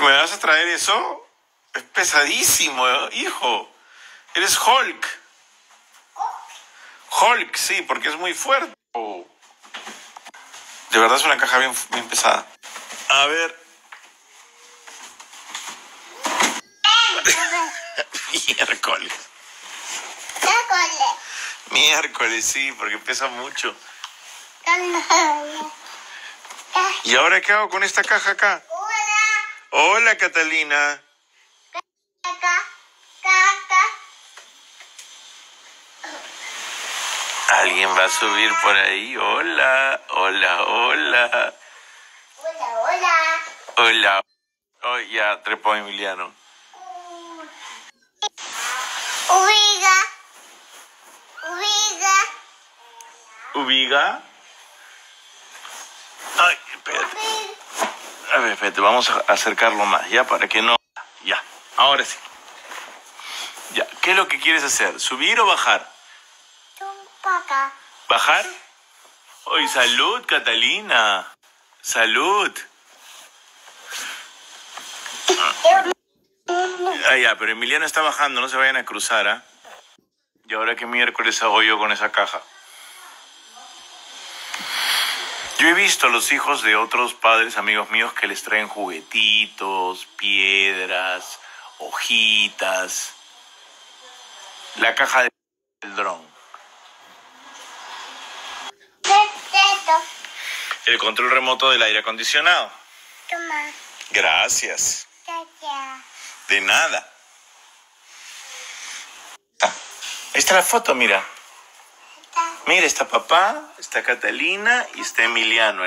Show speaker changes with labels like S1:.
S1: ¿Me vas a traer eso? Es pesadísimo, hijo. Eres Hulk. Hulk, sí, porque es muy fuerte. Oh. De verdad es una caja bien, bien pesada. A ver. Miércoles. Miércoles, sí, porque pesa mucho. ¿Y ahora qué hago con esta caja acá? Hola, Catalina. ¿Alguien va a subir por ahí? Hola, hola, hola. Hola. Oh, ya trepó Emiliano. ¿Ubiga? Ay, espérate. A ver, espérate, vamos a acercarlo más, ¿ya? Para que no... Ya, ahora sí. Ya, ¿qué es lo que quieres hacer? ¿Subir o bajar? ¿Bajar? ¡Ay, salud, Catalina! ¡Salud! Ah, ya, pero Emiliano está bajando, no se vayan a cruzar, ¿ah? ¿Y ahora qué miércoles hago yo con esa caja? Yo he visto a los hijos de otros padres, amigos míos, que les traen juguetitos, piedras, hojitas, la caja del dron, el control remoto del aire acondicionado.
S2: Toma.
S1: Gracias.
S2: Gracias.
S1: De nada. Ah, ahí está la foto, mira. Mira, está papá, está Catalina y está Emiliano.